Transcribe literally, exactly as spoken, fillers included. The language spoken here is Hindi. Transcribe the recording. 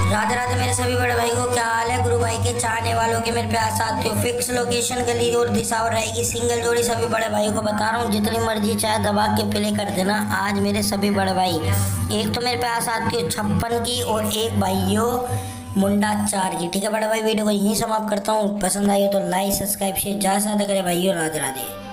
राधे राधे मेरे सभी बड़े भाई को, क्या हाल है गुरु भाई के चाहने वालों के मेरे प्यार साथियों। फिक्स लोकेशन गली और दिशा और रहेगी सिंगल जोड़ी। सभी बड़े भाई को बता रहा हूँ, जितनी मर्जी चाहे दबा के प्ले कर देना आज मेरे सभी बड़े भाई। एक तो मेरे प्यार साथियों छप्पन की और एक भाइयों मुंडा चार की। ठीक है बड़े भाई, वीडियो को यहीं समाप्त करता हूँ। पसंद आई हो तो लाइक सब्सक्राइब शेयर ज्यादा से ज्यादा करे भाइयों। राधे राधे।